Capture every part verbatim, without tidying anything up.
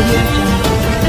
audio jungle.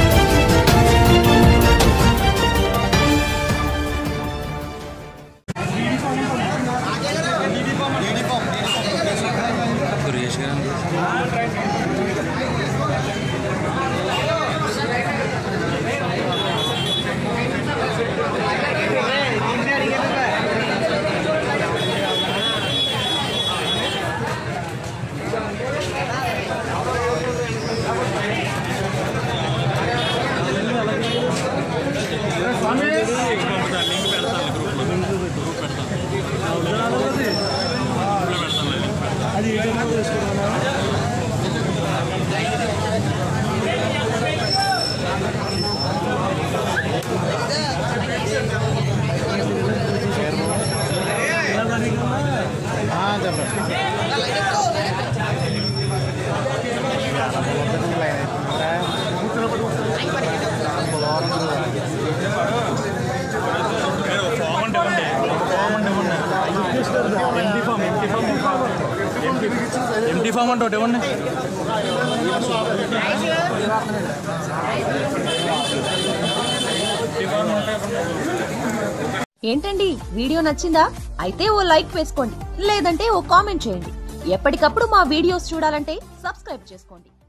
Empty form అంటే ఒకటి ఇవ్వండి. ఏంటండి వీడియో నచ్చిందా? అయితే ఓ లైక్ వేసుకోండి, లేదంటే ఓ కామెంట్ చేయండి. ఎప్పటికప్పుడు మా వీడియోస్ చూడాలంటే సబ్స్క్రైబ్ చేసుకోండి.